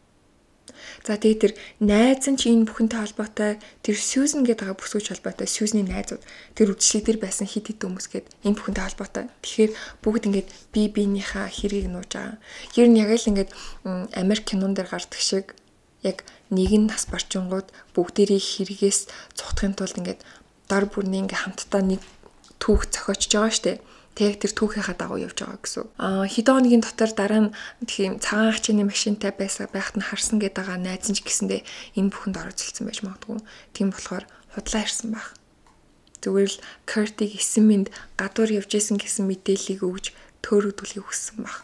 За тэгээд тэр найз нь чи энэ бүхэнтэй холбоотой тэр Susan гэдэг байгаа бүсгүйч холбоотой Susan-ийн найзууд тэр үдшилэг дээр байсан хит хит хүмүүс гээд энэ бүхэнтэй холбоотой. Тэгэхээр бүгд ингээд бие биенийхээ хэргийг нууж байгаа. Ер нь яг л ингээд Америк кинон дээр гардаг шиг яг нэг нь нас барчингууд бүгдээрээ хэрэгээс цухтахын тулд ингээд дор бүрний ингээд хамтдаа нэг түүх зохиочж байгаа штэ. Тэг тэр түүхийнхаа дагуу явж байгаа гэсэн. Аа хэдэн хоногийн дотор дараа нь тийм цагаан ачааны машинтай байсан байхад нь харсан гэдэг байгаа найз нь ч гэсэндээ энэ бүхэнд оролцсон байж магадгүй. Тийм болохоор худлаа ирсэн баг. Зүгээр л Kurt-ийг эсэн минь гадуур явж исэн гэсэн мэдээллийг өгж төөрөгдүүлэхийг хүссэн баг.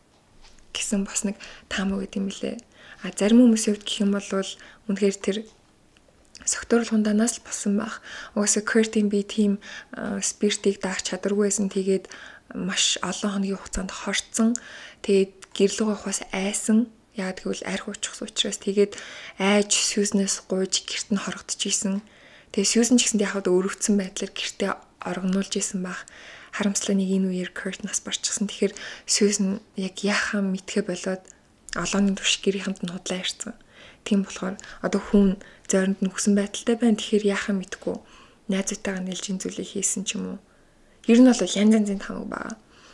Гэсэн бас нэг таамаг гэдэм билээ. А зарим хүмүүсийн хувьд гэх юм бол үнэхээр тэр согтууруулах хундаанаас л болсон байх. Угаасаа Kurt-ийн би тийм спиртийг даах чадваргүй байсан. Тэгээд маш олон хоногийн хугацаанд хорцсон. Тэгээд гэрлүүгээ ухаас айсан. Яг тэгвэл арх уучихс учраас тэгээд айж Susan-аас гуйж гэрт нь хорогдчихсэн. Тэгээд Susan ч гэсэндээ яхад өрөвцсөн байдлаар гэртээ оргонуулж исэн байх. Харамслаа нэг энэ үеэр Kurt нас барчихсан. Тэгэхээр Susan яг яхаа мэдхэ болоод олооны турш гэрийнхэнд нь худлаа ирсэн. Тийм болохоор одоо хүн зойронд нь хүсэн байдалтай байна. Тэгэхээр яахаа мэдгүй найзуудтайгаа нэлжин зүйлийг хийсэн ч юм уу. Ер нь бол янз янзын тамаг байгаа.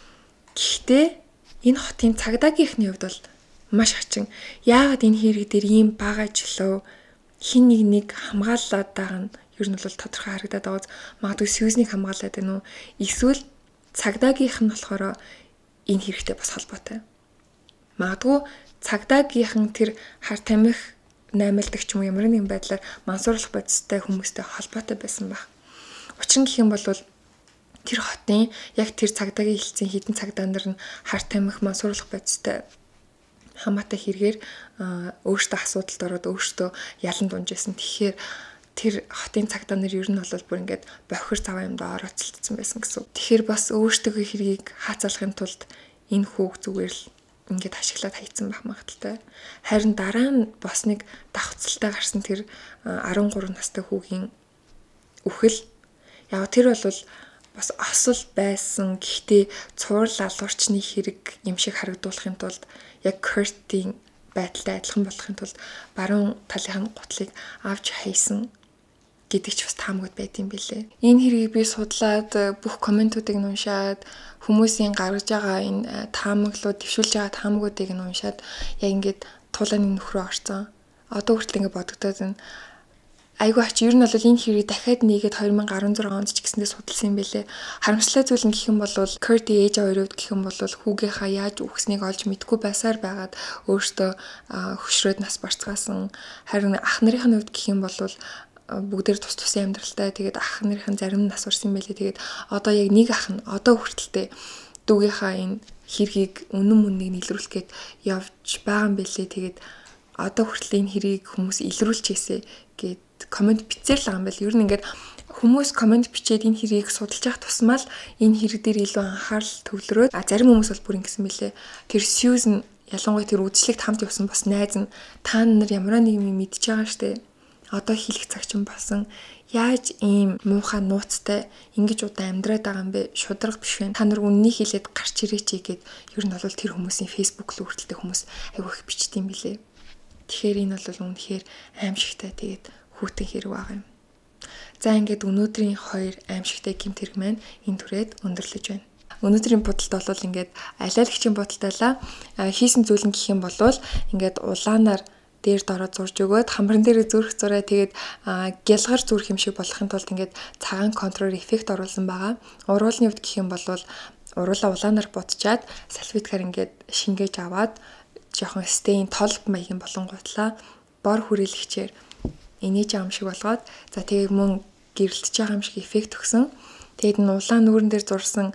Гэхдээ энэ хотын цагдаагийнхны хувьд бол маш хачин. Яагаад энэ хэрэг дээр ийм бага ажиллав? Хин нэг нэг хамгаалаад байгаа нь ер нь бол тодорхой харагдаад байгаа. Магадгүй Susan-ыг хамгаалаад байна уу? Эсвэл цагдаагийнх нь болохоор энэ хэрэгтэй бас холбоотой. Магадгүй цагдаагийнхан тэр хар тамхи наймалдаг ч юм уу ямар нэгэн байдлаар мансууруулах бодистой хүмүүстэй холбоотой байсан баг. Учир нь гэх юм бол тэр хотын яг тэр цагдаагийн хэлцэн хідэн цагдаа нар нь хар тамхи мансууруулах бодистой хамаатай хэрэгээр өөртөө асуудалд ороод өөртөө ялан дунжсэн. Тэгэхээр тэр хотын цагдаа нар ер нь бол бүр ингээд бохир цаваа юмдаа орооцолдсон байсан гэсэн. Тэгэхээр бас өөртөө хэргийг хаацалахын тулд энэ хүүг зүгээр л ингээд ашиглаад хайцсан байх магадaltaй. Харин дараа нь бас нэг давхцалтай гарсан тэр арван гурав настай хүүгийн үхэл Яг тэр бол бас осол байсан. Гэхдээ цуврал алуурчны хэрэг юм шиг харагдуулахын тулд яг Kurt-ийн байдалтай адилхан болохын тулд баруун талынхаа гутлыг авч хайсан гэдэг ч бас таамагд байт юм билээ. Энэ хэргийг би судлаад бүх комментуудыг уншаад хүмүүсийн гаргаж байгаа энэ таамаглууд, дэвшүүлж байгаа таамагуудыг нь уншаад яг ингээд туулааны нөхрөө орсон. Одоо хүртэл ингээд бодогдоод байна. Айгу ач ер нь бол энэ хэрийг дахиад нэгээд two thousand sixteen онд ч гэсэндээ судалсан юм байлээ. Харамслалтай зүйл нь гэх юм бол Kurt-ийн ээж аваа хувьд гэх юм бол хүүгийнхаа яаж үхснийг олж мэдэхгүй байсаар байгаад өөртөө хөшрөөд нас барцгаасан. Харин ах нарын хувьд гэх юм бол бүгдээр тус тусын амьдралтай. Тэгээд ах нарын зарим нь нас барсан юм байлээ. Тэгээд одоо яг нэг ах нь одоо хүртэлтэй дүүгийнхаа энэ хэргийг үнэн мөннийг илрүүлэх гээд явж байгаа юм байлээ. Тэгээд одоо хүртэл энэ хэрийг хүмүүс илрүүлж хийсэ гэд комент бичээр л байгаа юм байл. Ер нь ингээд хүмүүс комент бичээд энэ хэрийг судалж явах тусмаа л энэ хэрэг дээр илүү анхаарал төвлөрөөд а зарим хүмүүс бол бүр ингэсэн мэлээ. Тэр Susan ялангуяа тэр үдшилтэд хамт явсан бас найз нь та нар ямар нэг юм мэдж байгаа штэ. Одоо хэлэх цаг чинь болсон. Яаж ийм муухай нууцтай ингэж удаан амьдраад байгаа юм бэ? Шударга биш вэ? Та нар үннийг хэлээд гарч ирээч гэгээд ер нь бол тэр хүмүүсийн Facebook руу хүртэлтэй хүмүүс айгүй их бичдэг юм билээ. Тэгэхээр энэ бол үнэхээр аимшигтай тэгээд хүүтэн хэрэг байгаа юм. За ингээд өнөөдрийн хоёр аимшигтай гэмт хэрэг маань энэ түрээд өндөрлөж байна. Өнөөдрийн будалд бол ингээд алиалагчийн будалдайлаа хийсэн зүйл нь гэх юм бол ингээд улаанаар дээр дороо зурж өгөөд хамран дээр зүрх зураа тэгээд гялгар зүрх юм шиг болохын тулд ингээд цагаан контур эффект оруулсан байгаа. Уруулны хувьд гэх юм бол уруулаа улаанаар будчаад салфеткаар ингээд шингээж аваад жоохон стейн толб маягийн болонгуутлаа бор хүрээлэгчээр инээж байгаа юм шиг болгоод за тэгээд мөн гэрэлтэж байгаа юм шиг эффект өгсөн. Тэгээд н улаан нүүрэн дээр зурсан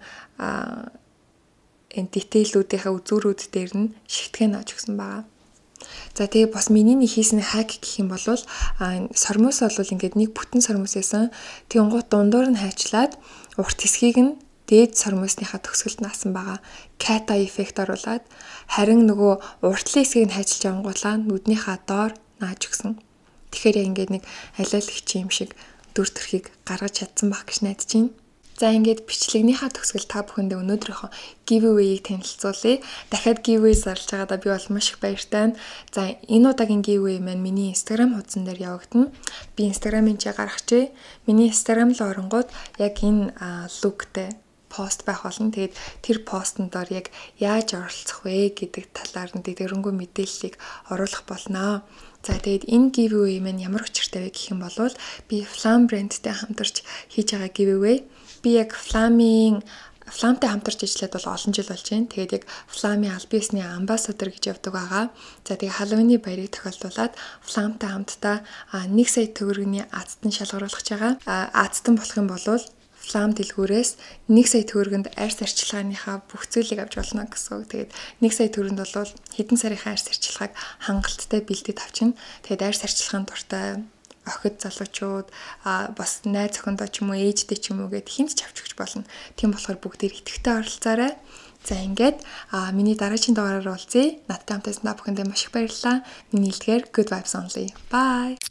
энэ детейлүүдийнхээ үзүүрүүд дээр нь шигтгэн авч өгсөн байгаа. За тэгээ бас миний нэг хийсэн хак гэх юм бол сормоос бол ингээд нэг бүтэн сормоос байсан. Тэнгуут дундуур нь хайчлаад урт хэсгийг нь дээд сормоосныхаа төгсгөлд наасан байгаа. Ката эффект оруулаад харин нөгөө уртлын хэсгийг нь хайчилж авангуулаа нүднийхээ доор нааж өгсөн. Тэгэхээр яг ингээд нэг алиалагч юм шиг дүр төрхийг гаргаж чадсан баг гэж найдаж байна. За ингээд бичлэгнийхаа төгсгөл та бүхэндээ өнөөдрийнхөө giveaway-ийг танилцуулъя. Дахиад giveaway зарлж байгаадаа би бол маш их баяртай байна. За энэ удаагийн giveaway маань миний Instagram хуудсан дээр явагдана. Би Instagram-ын чи гаргачээ. Миний Instagram руу оронгууд яг энэ луктэй пост байх болно. Тэгээд тэр постн доор яг яаж оролцох вэ гэдэг талаар нь дээгүүрэнгүй мэдээллийг оруулах болно. За тэгээд энэ giveaway маань ямар учиртай вэ гэх юм бол би Flam брэндтэй хамтарч хийж байгаа giveaway. Би яг Flam-ийн Flam-тай хамтарч ажиллаад бол олон жил болж байна. Тэгээд яг Flam-ийн аль биесний амбассадор гэж явдаг байгаа. За тэгээд Halloween-ы баярыг тохиолдуулаад Flam-тай хамтдаа нэг сая төгрөгийн азтан шалгаруулах гэж байгаа. Азтан болох юм бол Flam дэлгүүрээс нэг сая төгрөгөнд арьс арчилгааныхаа бүх зүйлийг авч болно гэсэн үг. Тэгээд нэг сая төгрөнд бол хэдэн сарынхаа арьс арчилгааг хангалттай бэлдээд авчина. Тэгээд арьс арчилгаанд дуртай охид залуучууд бас найз охиндоо ч юм уу ээжтэй ч юм уу гэд хинт ч авч өгч болно. Тийм болохоор бүгдээр идэвхтэй оролцоорой. За ингээд миний дараагийн дугаараар уулзъя. Надтай хамт байсан та бүхэндээ маш их баярлалаа. Миний илтгэр Good Vibes Only. Bye.